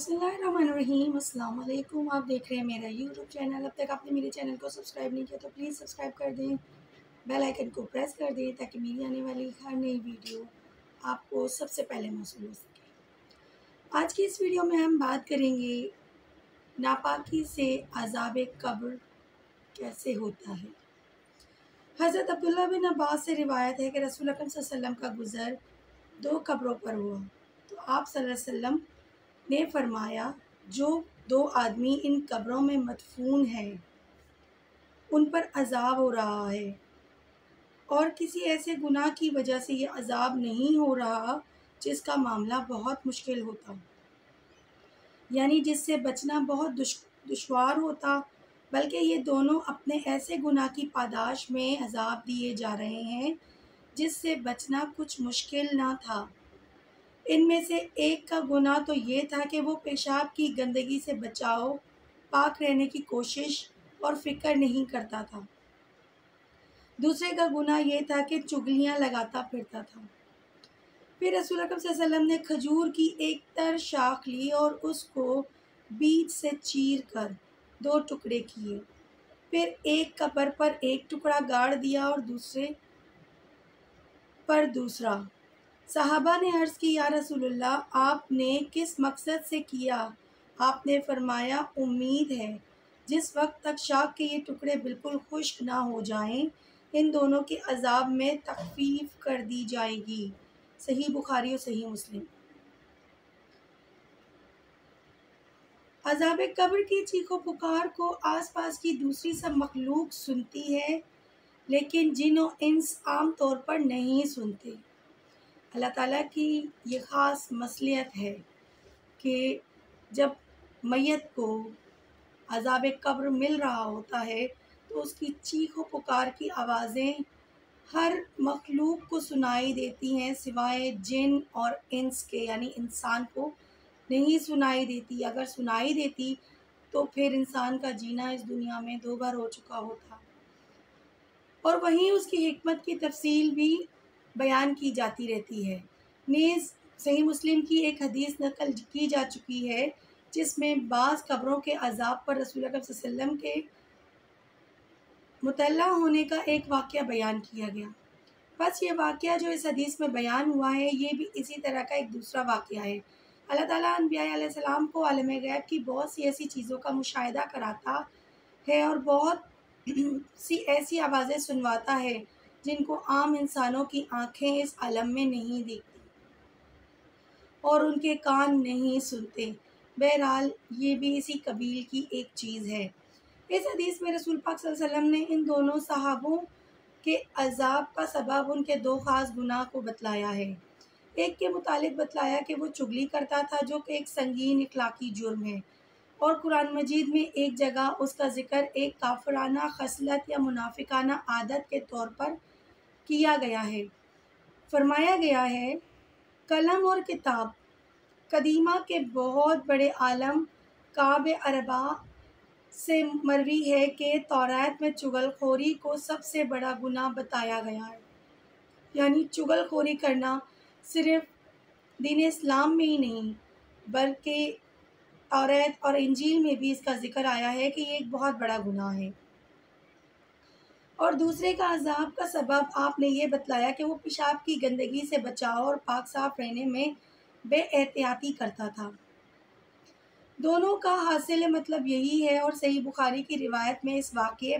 بسم اللہ الرحمن الرحیم۔ السلام علیکم، آپ دیکھ رہے ہیں میرا یوٹیوب چینل۔ اب تک آپ نے میرے چینل کو سبسکرائب نہیں کیا تو پلیز سبسکرائب کر دیں، بیل آئیکن کو پریس کر دیں تاکہ میری آنے والی ہر نئی ویڈیو آپ کو سب سے پہلے موصول ہو سکے۔ آج کی اس ویڈیو میں ہم بات کریں گے ناپاکی سے عذاب قبر کیسے ہوتا ہے۔ حضرت عبداللہ بن عباس سے روایت ہے کہ رسول اکرم صلی اللہ علیہ وسلم کا گزر 2 قبروں پر ہوا تو آپ صلی اللہ علیہ وسلم نے فرمایا، جو 2 آدمی ان قبروں میں مدفون ہیں ان پر عذاب ہو رہا ہے، اور کسی ایسے گناہ کی وجہ سے یہ عذاب نہیں ہو رہا جس کا معاملہ بہت مشکل ہوتا، یعنی جس سے بچنا بہت دشوار ہوتا، بلکہ یہ دونوں اپنے ایسے گناہ کی پاداش میں عذاب دیے جا رہے ہیں جس سے بچنا کچھ مشکل نہ تھا۔ ان میں سے ایک کا گناہ تو یہ تھا کہ وہ پیشاب کی گندگی سے بچاؤ، پاک رہنے کی کوشش اور فکر نہیں کرتا تھا۔ دوسرے کا گناہ یہ تھا کہ چغلیاں لگاتا پھرتا تھا۔ پھر رسول اکرم صلی اللہ علیہ وسلم نے کھجور کی ایک تر شاخ لی اور اس کو بیچ سے چیر کر 2 ٹکڑے کیے، پھر ایک قبر پر ایک ٹکڑا گاڑ دیا اور دوسرے پر دوسرا۔ صحابہ نے عرض کی، یا رسول اللہ، آپ نے کس مقصد سے کیا؟ آپ نے فرمایا، امید ہے جس وقت تک شاخ کے یہ ٹکڑے بالکل خشک نہ ہو جائیں ان دونوں کے عذاب میں تخفیف کر دی جائے گی۔ صحیح بخاری اور صحیح مسلم۔ عذاب قبر کی چیخ و پکار کو آس پاس کی دوسری سب مخلوق سنتی ہے، لیکن جن و انس عام طور پر نہیں سنتے۔ اللہ تعالیٰ کی یہ خاص مصلحت ہے کہ جب میت کو عذاب قبر مل رہا ہوتا ہے تو اس کی چیخ و پکار کی آوازیں ہر مخلوق کو سنائی دیتی ہیں، سوائے جن اور انس کے، یعنی انسان کو نہیں سنائی دیتی۔ اگر سنائی دیتی تو پھر انسان کا جینا اس دنیا میں 2 بار ہو چکا ہوتا، اور وہیں اس کی حکمت کی تفصیل بھی بیان کی جاتی رہتی ہے۔ نیز صحیح مسلم کی ایک حدیث نقل کی جا چکی ہے جس میں بعض قبروں کے عذاب پر رسول اکرم صلی اللہ علیہ وسلم کے مطلع ہونے کا ایک واقعہ بیان کیا گیا۔ بس یہ واقعہ جو اس حدیث میں بیان ہوا ہے یہ بھی اسی طرح کا ایک دوسرا واقعہ ہے۔ اللہ تعالیٰ انبیاء علیہ السلام کو عالم غیب کی بہت سی ایسی چیزوں کا مشاہدہ کراتا ہے اور بہت سی ایسی آوازیں سنواتا ہے جن کو عام انسانوں کی آنکھیں اس عالم میں نہیں دیکھتی اور ان کے کان نہیں سنتے۔ بہرحال یہ بھی اسی قبیل کی ایک چیز ہے۔ اس حدیث میں رسول پاک صلی اللہ علیہ وسلم نے ان دونوں صحابوں کے عذاب کا سبب ان کے 2 خاص گناہ کو بتلایا ہے۔ ایک کے متعلق بتلایا کہ وہ چغلی کرتا تھا، جو کہ ایک سنگین اخلاقی جرم ہے، اور قرآن مجید میں ایک جگہ اس کا ذکر ایک کافرانہ خصلت یا منافقانہ عادت کے طور پر کیا گیا ہے۔ فرمایا گیا ہے، قلم اور کتاب قدیمہ کے بہت بڑے عالم کعب ارباء سے مروی ہے کہ توریت میں چغل خوری کو سب سے بڑا گناہ بتایا گیا ہے، یعنی چغل خوری کرنا صرف دین اسلام میں ہی نہیں بلکہ توریت اور انجیل میں بھی اس کا ذکر آیا ہے کہ یہ ایک بہت بڑا گناہ ہے۔ اور دوسرے کا عذاب کا سبب آپ نے یہ بتلایا کہ وہ پیشاب کی گندگی سے بچاؤ اور پاک صاف رہنے میں بے احتیاطی کرتا تھا۔ دونوں کا حاصل مطلب یہی ہے، اور صحیح بخاری کی روایت میں اس واقعے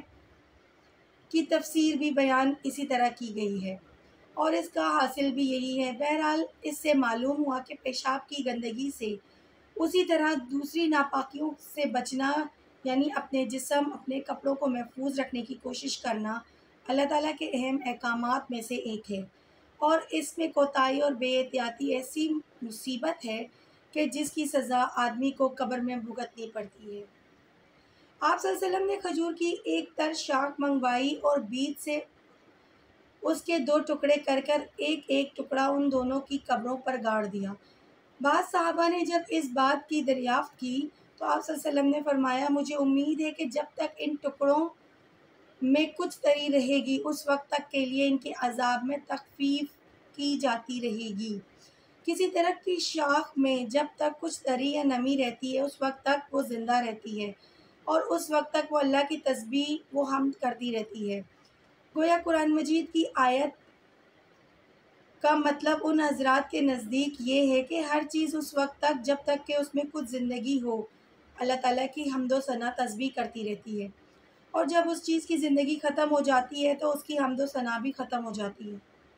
کی تفسیر بھی بیان اسی طرح کی گئی ہے، اور اس کا حاصل بھی یہی ہے۔ بہرحال اس سے معلوم ہوا کہ پیشاب کی گندگی سے اسی طرح دوسری ناپاکیوں سے بچنا، یعنی اپنے جسم، اپنے کپڑوں کو محفوظ رکھنے کی کوشش کرنا، اللہ تعالیٰ کے اہم احکامات میں سے ایک ہے، اور اس میں کوتاہی اور بے احتیاطی ایسی مصیبت ہے کہ جس کی سزا آدمی کو قبر میں بھگتنی پڑتی ہے۔ آپ صلی اللہ علیہ وسلم نے کھجور کی ایک تر شاخ منگوائی اور بیچ سے اس کے 2 ٹکڑے کر کر ایک ایک ٹکڑا ان دونوں کی قبروں پر گاڑ دیا۔ بعض صحابہ نے جب اس بات کی دریافت کی تو آپ صلی اللہ علیہ وسلم نے فرمایا، مجھے امید ہے کہ جب تک ان ٹکڑوں میں کچھ تری رہے گی اس وقت تک کے لیے ان کے عذاب میں تخفیف کی جاتی رہے گی۔ کسی درخت کی شاخ میں جب تک کچھ تری یا نمی رہتی ہے اس وقت تک وہ زندہ رہتی ہے اور اس وقت تک وہ اللہ کی تسبیح و حمد کرتی رہتی ہے۔ گویا قرآن مجید کی آیت کا مطلب ان حضرات کے نزدیک یہ ہے کہ ہر چیز اس وقت تک جب تک کہ اس میں کچھ زندگی ہو اللہ تعالیٰ کی حمد و ثنا تسبیح کرتی رہتی ہے، اور جب اس چیز کی زندگی ختم ہو جاتی ہے تو اس کی حمد و ثنا بھی ختم ہو جاتی ہے۔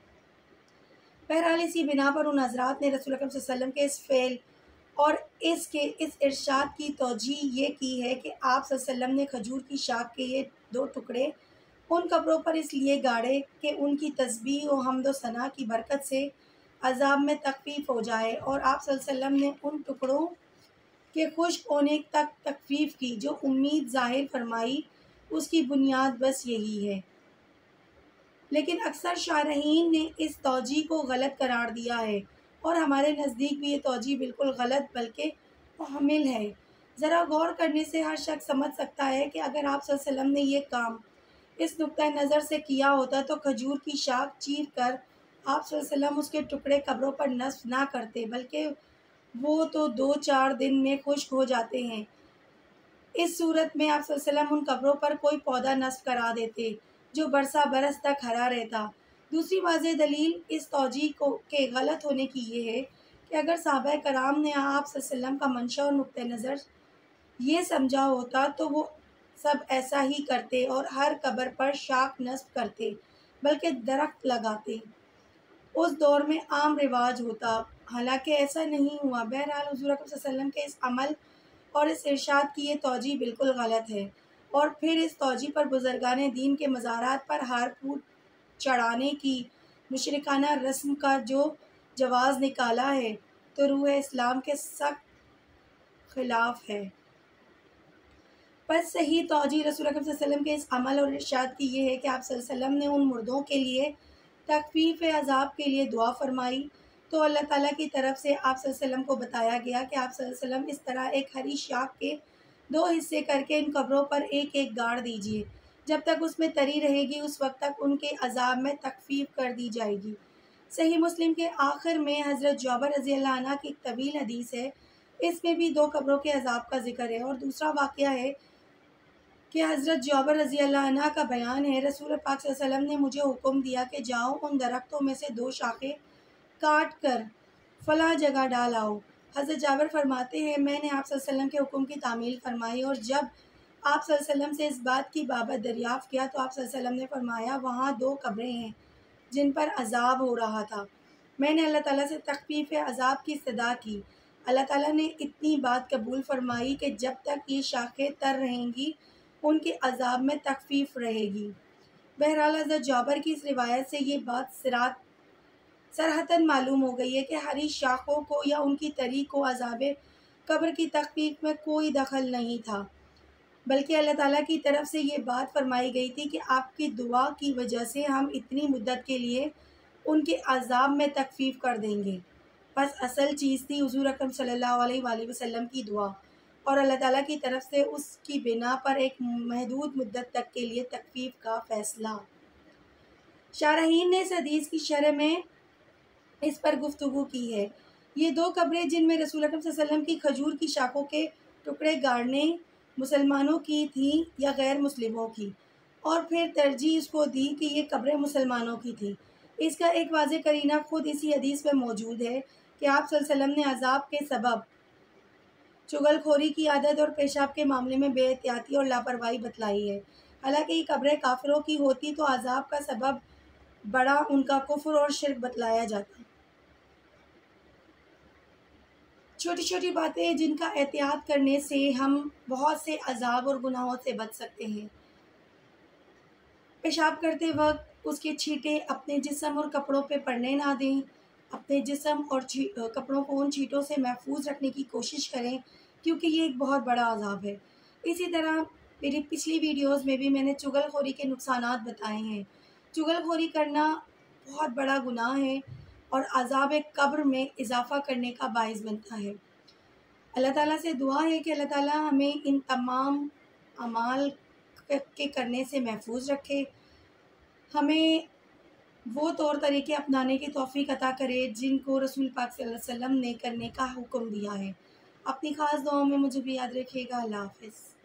بہرحال اسی بنا پر ان حضرات نے رسول اکرم صلی اللہ علیہ وسلم کے اس فعل اور اس ارشاد کی توجیہ یہ کی ہے کہ آپ صلی اللہ علیہ وسلم نے کھجور کی شاخ کے یہ 2 ٹکڑے ان قبروں پر اس لیے گاڑے کہ ان کی تسبیح و حمد و ثنا کی برکت سے عذاب میں تخفیف ہو جائے، اور آپ صلی اللہ علیہ وسلم نے ان ٹکڑوں کے خشک ہونے تک تخفیف کی جو امید ظاہر فرمائی، اس کی بنیاد بس یہی ہے۔ لیکن اکثر شارحین نے اس توجیہ کو غلط قرار دیا ہے، اور ہمارے نزدیک بھی یہ توجیہ بالکل غلط بلکہ محمل ہے۔ ذرا غور کرنے سے ہر شخص سمجھ سکتا ہے کہ اگر آپ صلی اللہ علیہ وسلم نے یہ کام اس نقطۂ نظر سے کیا ہوتا تو کھجور کی شاخ چیر کر آپ صلی اللہ علیہ وسلم اس کے ٹکڑے قبروں پر نصب نہ کرتے، بلکہ وہ تو 2-4 دن میں خشک ہو جاتے ہیں۔ اس صورت میں آپ صلی اللہ علیہ وسلم ان قبروں پر کوئی پودا نصب کرا دیتے جو برسا برس تک ہرا رہتا۔ دوسری واضح دلیل اس توجیہ کے غلط ہونے کی یہ ہے کہ اگر صحابہ کرام نے آپ صلی اللہ علیہ وسلم کا منشا اور نقطۂ نظر یہ سمجھا ہوتا تو وہ سب ایسا ہی کرتے اور ہر قبر پر شاخ نصب کرتے بلکہ درخت لگاتے۔ اس دور میں عام رواج ہوتا، حالانکہ ایسا نہیں ہوا۔ بہرحال حضور اکرم صلی اللہ علیہ وسلم کے اس عمل اور اس ارشاد کی یہ توجیہ بالکل غلط ہے، اور پھر اس توجیہ پر بزرگان دین کے مزارات پر ہار پھوٹ چڑھانے کی مشرکانہ رسم کا جو جواز نکالا ہے تو روح اسلام کے سخت خلاف ہے۔ پس صحیح توجیہ رسول اکرم صلی اللہ علیہ وسلم کے اس عمل اور ارشاد کی یہ ہے کہ آپ صلی اللہ علیہ وسلم نے ان مردوں کے لیے تخفیف عذاب کے لیے دعا فرمائی تو اللہ تعالیٰ کی طرف سے آپ صلی اللہ علیہ وسلم کو بتایا گیا کہ آپ صلی اللہ علیہ وسلم اس طرح ایک ہری شاخ کے 2 حصے کر کے ان قبروں پر ایک ایک گاڑ دیجیے، جب تک اس میں تری رہے گی اس وقت تک ان کے عذاب میں تخفیف کر دی جائے گی۔ صحیح مسلم کے آخر میں حضرت جابر رضی اللہ عنہ کی ایک طویل حدیث ہے، اس میں بھی 2 قبروں کے عذاب کا ذکر ہے، اور دوسرا واقعہ ہے کہ حضرت جابر رضی اللہ عنہ کا بیان ہے، رسول پاک صلی اللہ علیہ وسلم نے مجھے حکم دیا کہ جاؤ ان درختوں میں سے 2 شاخیں کاٹ کر فلاں جگہ ڈال آؤ۔ حضرت جابر فرماتے ہیں میں نے آپ صلی اللہ علیہ وسلم کے حکم کی تعمیل فرمائی، اور جب آپ صلی اللہ علیہ وسلم سے اس بات کی بابت دریافت کیا تو آپ صلی اللہ علیہ وسلم نے فرمایا وہاں 2 قبریں ہیں جن پر عذاب ہو رہا تھا۔ میں نے اللہ تعالیٰ سے تخفیف عذاب کی استدعا کی، اللہ تعالیٰ نے اتنی بات قبول فرمائی کہ جب تک یہ شاخیں تر رہیں گی ان کے عذاب میں تخفیف رہے گی۔ بہرحال حضرت جابر کی اس روایت سے یہ بات صراحتاً معلوم ہو گئی ہے کہ ہری شاخوں کو یا ان کی تری کو عذاب قبر کی تخفیف میں کوئی دخل نہیں تھا، بلکہ اللہ تعالیٰ کی طرف سے یہ بات فرمائی گئی تھی کہ آپ کی دعا کی وجہ سے ہم اتنی مدت کے لیے ان کے عذاب میں تخفیف کر دیں گے۔ بس اصل چیز تھی حضور اکرم صلی اللہ علیہ وآلہ وسلم کی دعا، اور اللہ تعالیٰ کی طرف سے اس کی بنا پر ایک محدود مدت تک کے لیے تخفیف کا فیصلہ۔ شارحین نے اس حدیث کی شرح میں اس پر گفتگو کی ہے۔ یہ 2 قبریں جن میں رسول اکرم صلی اللہ علیہ وسلم کی کھجور کی شاخوں کے ٹکڑے گاڑنے مسلمانوں کی تھیں یا غیر مسلموں کی، اور پھر ترجیح اس کو دی کہ یہ قبریں مسلمانوں کی تھیں۔ اس کا ایک واضح قرینہ خود اسی حدیث میں موجود ہے کہ آپ صلی اللہ علیہ وسلم نے عذاب کے سبب چغل خوری کی عادت اور پیشاب کے معاملے میں بے احتیاطی اور لاپرواہی بتلائی ہے۔ حالانکہ یہ قبریں کافروں کی ہوتی تو عذاب کا سبب بڑا ان کا کفر اور شرک بتلایا جاتا۔ چھوٹی چھوٹی باتیں جن کا احتیاط کرنے سے ہم بہت سے عذاب اور گناہوں سے بچ سکتے ہیں۔ پیشاب کرتے وقت اس کے چھینٹے اپنے جسم اور کپڑوں پہ پڑنے نہ دیں، اپنے جسم اور کپڑوں کو ان چھینٹوں سے محفوظ رکھنے کی کوشش کریں کیونکہ یہ ایک بہت بڑا عذاب ہے۔ اسی طرح میری پچھلی ویڈیوز میں بھی میں نے چغل خوری کے نقصانات بتائے ہیں۔ چغل خوری کرنا بہت بڑا گناہ ہے اور عذاب قبر میں اضافہ کرنے کا باعث بنتا ہے۔ اللہ تعالیٰ سے دعا ہے کہ اللہ تعالیٰ ہمیں ان تمام اعمال کے کرنے سے محفوظ رکھے، ہمیں وہ طور طریقے اپنانے کی توفیق عطا کرے جن کو رسول پاک صلی اللہ علیہ وسلم نے کرنے کا حکم دیا ہے۔ اپنی خاص دعاؤں میں مجھے بھی یاد رکھیے گا۔ اللہ حافظ۔